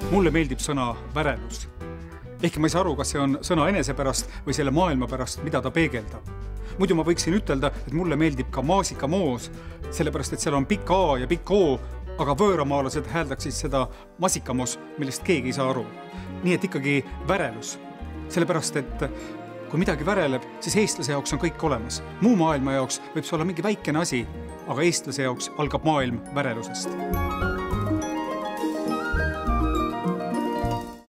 Mulle meeldib sõna värelus. Ehkki ma ei saa aru, kas see on sõna enese pärast või selle maailma pärast, mida ta peegeldab. Muidu ma võiksin ütelda, et mulle meeldib ka maasikamoos, sellepärast, et seal on pikk A ja pikk O, aga võõramaalased hääldaksid seda masikamos, millest keegi ei saa aru. Nii et ikkagi värelus. Sellepärast, et kui midagi väreleb, siis eestlase jaoks on kõik olemas. Muu maailma jaoks võib see olla mingi väikene asi, aga eestlase jaoks algab maailm värelusest.